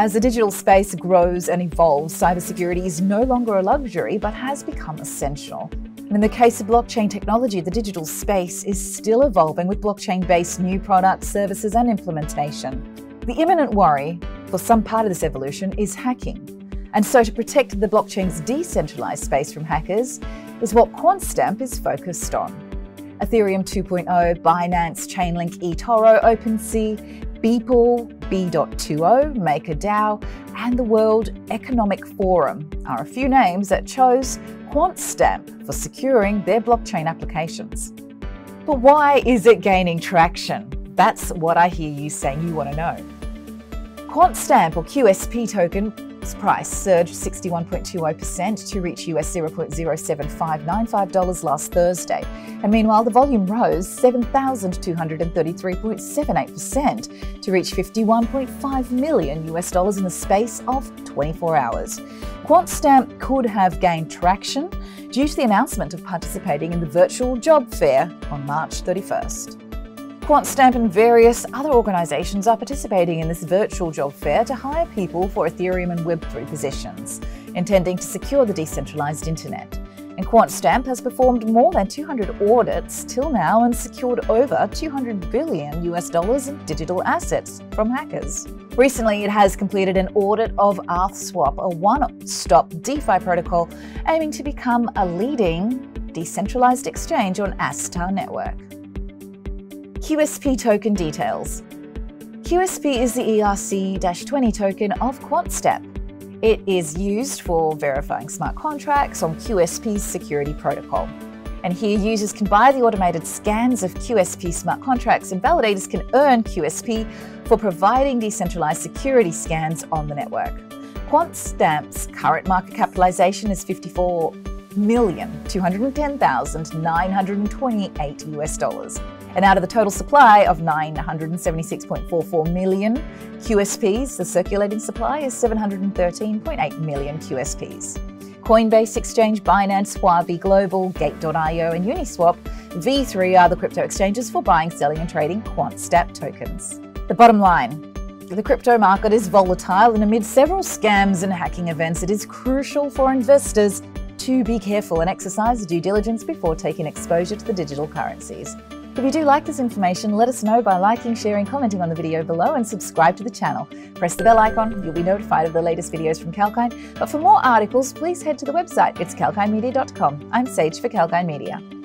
As the digital space grows and evolves, cybersecurity is no longer a luxury but has become essential. And in the case of blockchain technology, the digital space is still evolving with blockchain-based new products, services and implementation. The imminent worry for some part of this evolution is hacking. And so to protect the blockchain's decentralized space from hackers is what Quantstamp is focused on. Ethereum 2.0, Binance, Chainlink, eToro, OpenSea, Beeple B.20, MakerDAO, and the World Economic Forum are a few names that chose Quantstamp for securing their blockchain applications. But why is it gaining traction? That's what I hear you saying you want to know. Quantstamp or QSP token's price surged 61.20% to reach US $0.07595 last Thursday. And meanwhile, the volume rose 7,233.78% to reach $51.5 million in the space of 24 hours. Quantstamp could have gained traction due to the announcement of participating in the virtual job fair on March 31st. Quantstamp and various other organisations are participating in this virtual job fair to hire people for Ethereum and Web3 positions, intending to secure the decentralized internet. And Quantstamp has performed more than 200 audits till now and secured over $200 billion in digital assets from hackers. Recently, it has completed an audit of ArthSwap, a one-stop DeFi protocol aiming to become a leading decentralized exchange on Astar network. QSP token details. QSP is the ERC-20 token of Quantstamp. It is used for verifying smart contracts on QSP's security protocol. And here users can buy the automated scans of QSP smart contracts and validators can earn QSP for providing decentralized security scans on the network. Quantstamp's current market capitalization is $54,210,928 And out of the total supply of 976.44 million QSPs, the circulating supply is 713.8 million QSPs. Coinbase Exchange, Binance, Huobi Global, Gate.io and Uniswap, V3 are the crypto exchanges for buying, selling and trading Quantstamp tokens. The bottom line. The crypto market is volatile and amid several scams and hacking events, it is crucial for investors to be careful and exercise due diligence before taking exposure to the digital currencies. If you do like this information, let us know by liking, sharing, commenting on the video below and subscribe to the channel. Press the bell icon, you'll be notified of the latest videos from Kalkine. But for more articles, please head to the website. It's kalkinemedia.com. I'm Sage for Kalkine Media.